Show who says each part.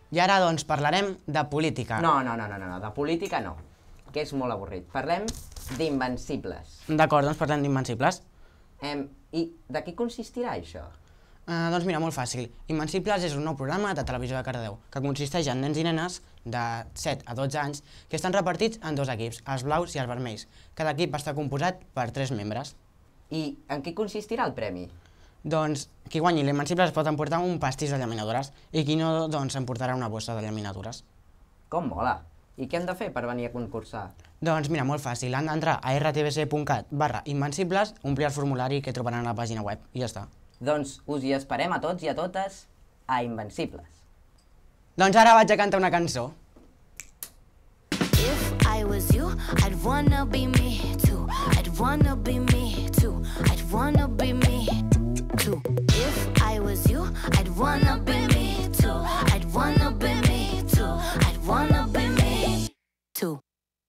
Speaker 1: I ara, doncs, parlarem de política.
Speaker 2: No, de política no, que és molt avorrit. Parlem d'Invencibles.
Speaker 1: D'acord, doncs parlem d'Invencibles.
Speaker 2: I de què consistirà això?
Speaker 1: Doncs mira, molt fàcil. Invencibles és un nou programa de televisió de Cardedeu que consisteix en nens i nenes de 7 a 12 anys que estan repartits en 2 equips, els blaus i els vermells. Cada equip està composat per 3 membres.
Speaker 2: I en què consistirà el premi?
Speaker 1: Doncs qui guanyi l'Invencibles pot emportar un pastís de llaminadures i qui no, doncs emportarà una bossa de llaminadures.
Speaker 2: Com mola! I què han de fer per venir a concursar?
Speaker 1: Doncs mira, molt fàcil. Han d'entrar a rtbc.cat/invencibles, omplir el formulari que trobaran a la pàgina web i ja està.
Speaker 2: Doncs us hi esperem a tots i a totes a Invencibles.
Speaker 1: Doncs ara vaig a cantar una cançó.
Speaker 3: If I was you, I'd wanna be me too. I'd wanna be me too. I'd wanna be me too. If I was you, I'd wanna be me.